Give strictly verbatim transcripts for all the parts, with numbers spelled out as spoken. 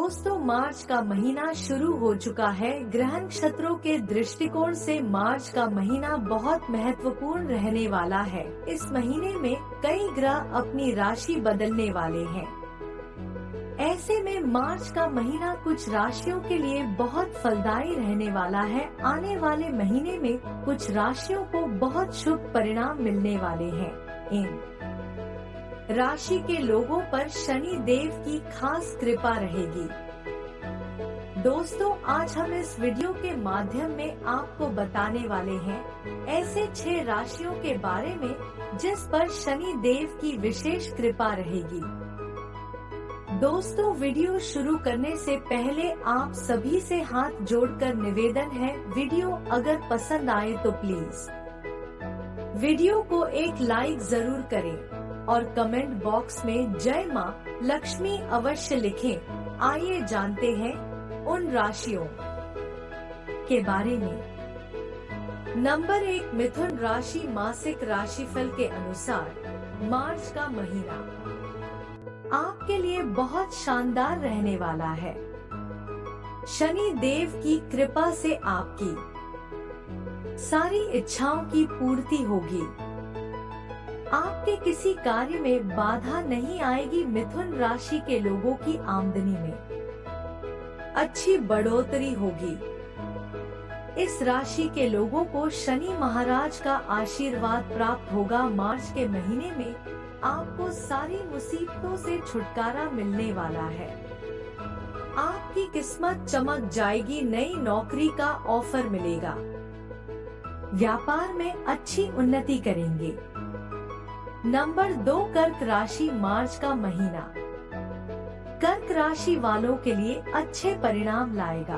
दोस्तों, मार्च का महीना शुरू हो चुका है। ग्रह नक्षत्रों के दृष्टिकोण से मार्च का महीना बहुत महत्वपूर्ण रहने वाला है। इस महीने में कई ग्रह अपनी राशि बदलने वाले हैं। ऐसे में मार्च का महीना कुछ राशियों के लिए बहुत फलदायी रहने वाला है। आने वाले महीने में कुछ राशियों को बहुत शुभ परिणाम मिलने वाले हैं। इन राशि के लोगों पर शनि देव की खास कृपा रहेगी। दोस्तों, आज हम इस वीडियो के माध्यम में आपको बताने वाले हैं ऐसे छह राशियों के बारे में जिस पर शनि देव की विशेष कृपा रहेगी। दोस्तों, वीडियो शुरू करने से पहले आप सभी से हाथ जोड़कर निवेदन है, वीडियो अगर पसंद आए तो प्लीज वीडियो को एक लाइक जरूर करें और कमेंट बॉक्स में जय माँ लक्ष्मी अवश्य लिखें। आइए जानते हैं उन राशियों के बारे में। नंबर एक, मिथुन राशि। मासिक राशिफल के अनुसार मार्च का महीना आपके लिए बहुत शानदार रहने वाला है। शनि देव की कृपा से आपकी सारी इच्छाओं की पूर्ति होगी। आपके किसी कार्य में बाधा नहीं आएगी। मिथुन राशि के लोगों की आमदनी में अच्छी बढ़ोतरी होगी। इस राशि के लोगों को शनि महाराज का आशीर्वाद प्राप्त होगा। मार्च के महीने में आपको सारी मुसीबतों से छुटकारा मिलने वाला है। आपकी किस्मत चमक जाएगी। नई नौकरी का ऑफर मिलेगा। व्यापार में अच्छी उन्नति करेंगे। नंबर दो, कर्क राशि। मार्च का महीना कर्क राशि वालों के लिए अच्छे परिणाम लाएगा।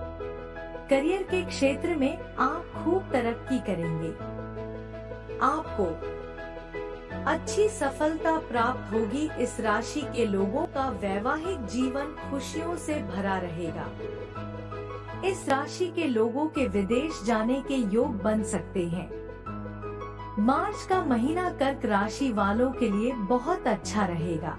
करियर के क्षेत्र में आप खूब तरक्की करेंगे। आपको अच्छी सफलता प्राप्त होगी। इस राशि के लोगों का वैवाहिक जीवन खुशियों से भरा रहेगा। इस राशि के लोगों के विदेश जाने के योग बन सकते हैं। मार्च का महीना कर्क राशि वालों के लिए बहुत अच्छा रहेगा।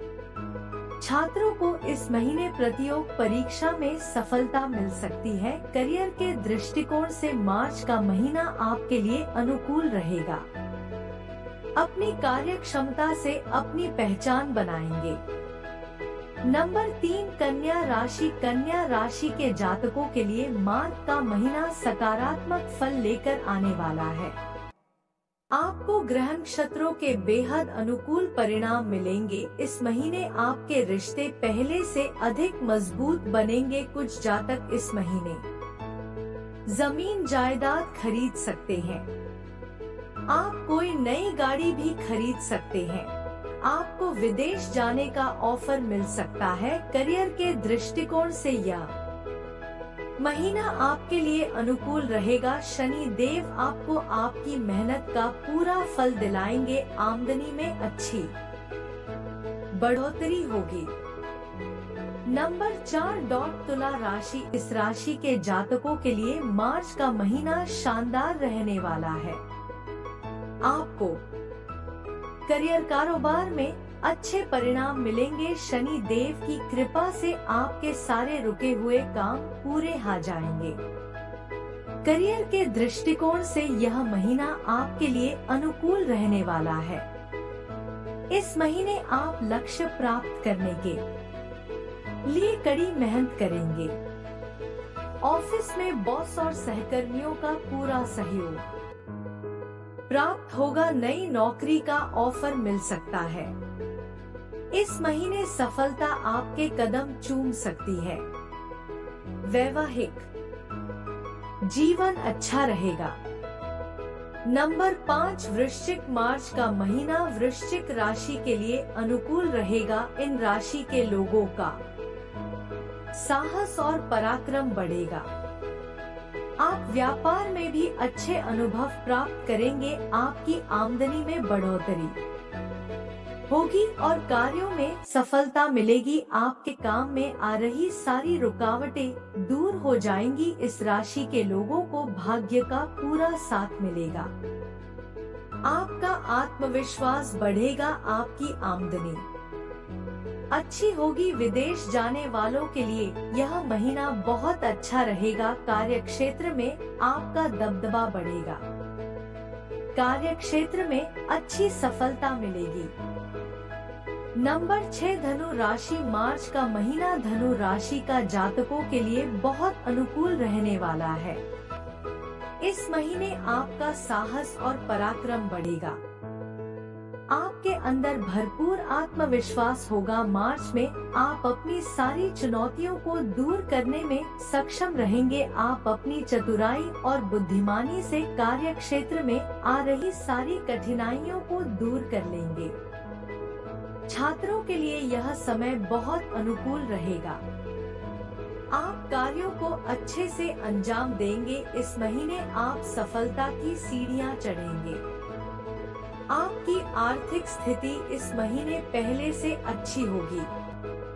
छात्रों को इस महीने प्रतियोग परीक्षा में सफलता मिल सकती है। करियर के दृष्टिकोण से मार्च का महीना आपके लिए अनुकूल रहेगा। अपनी कार्य क्षमता से अपनी पहचान बनाएंगे। नंबर तीन, कन्या राशि। कन्या राशि के जातकों के लिए मार्च का महीना सकारात्मक फल लेकर आने वाला है। आपको ग्रह नक्षत्रों के बेहद अनुकूल परिणाम मिलेंगे। इस महीने आपके रिश्ते पहले से अधिक मजबूत बनेंगे। कुछ जातक इस महीने जमीन जायदाद खरीद सकते हैं। आप कोई नई गाड़ी भी खरीद सकते हैं। आपको विदेश जाने का ऑफर मिल सकता है। करियर के दृष्टिकोण से यह महीना आपके लिए अनुकूल रहेगा। शनि देव आपको आपकी मेहनत का पूरा फल दिलाएंगे। आमदनी में अच्छी बढ़ोतरी होगी। नंबर चार, डॉट तुला राशि। इस राशि के जातकों के लिए मार्च का महीना शानदार रहने वाला है। आपको करियर कारोबार में अच्छे परिणाम मिलेंगे। शनि देव की कृपा से आपके सारे रुके हुए काम पूरे हो जाएंगे। करियर के दृष्टिकोण से यह महीना आपके लिए अनुकूल रहने वाला है। इस महीने आप लक्ष्य प्राप्त करने के लिए कड़ी मेहनत करेंगे। ऑफिस में बॉस और सहकर्मियों का पूरा सहयोग प्राप्त होगा। नई नौकरी का ऑफर मिल सकता है। इस महीने सफलता आपके कदम चूम सकती है। वैवाहिक जीवन अच्छा रहेगा। नंबर पाँच, वृश्चिक। मार्च का महीना वृश्चिक राशि के लिए अनुकूल रहेगा। इन राशि के लोगों का साहस और पराक्रम बढ़ेगा। आप व्यापार में भी अच्छे अनुभव प्राप्त करेंगे। आपकी आमदनी में बढ़ोतरी होगी और कार्यों में सफलता मिलेगी। आपके काम में आ रही सारी रुकावटें दूर हो जाएंगी। इस राशि के लोगों को भाग्य का पूरा साथ मिलेगा। आपका आत्मविश्वास बढ़ेगा। आपकी आमदनी अच्छी होगी। विदेश जाने वालों के लिए यह महीना बहुत अच्छा रहेगा। कार्य क्षेत्र में आपका दबदबा बढ़ेगा। कार्य क्षेत्र में अच्छी सफलता मिलेगी। नंबर छह, धनु राशि। मार्च का महीना धनु राशि का जातकों के लिए बहुत अनुकूल रहने वाला है। इस महीने आपका साहस और पराक्रम बढ़ेगा। आपके अंदर भरपूर आत्मविश्वास होगा। मार्च में आप अपनी सारी चुनौतियों को दूर करने में सक्षम रहेंगे। आप अपनी चतुराई और बुद्धिमानी से कार्य क्षेत्र में आ रही सारी कठिनाइयों को दूर कर लेंगे। छात्रों के लिए यह समय बहुत अनुकूल रहेगा। आप कार्यों को अच्छे से अंजाम देंगे। इस महीने आप सफलता की सीढ़ियां चढ़ेंगे। आपकी आर्थिक स्थिति इस महीने पहले से अच्छी होगी।